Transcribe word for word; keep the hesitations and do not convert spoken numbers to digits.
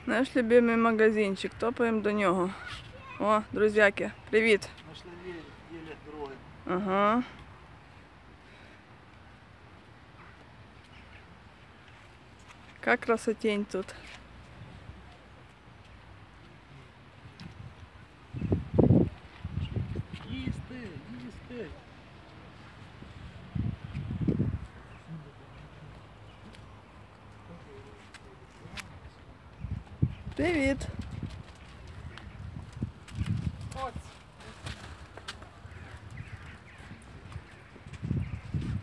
Наш любимий магазинчик, топаємо до нього. О, друзяки, привіт. Нашли еле дороги. Ага. Как красотень тут. Їсти, їсти. Привіт.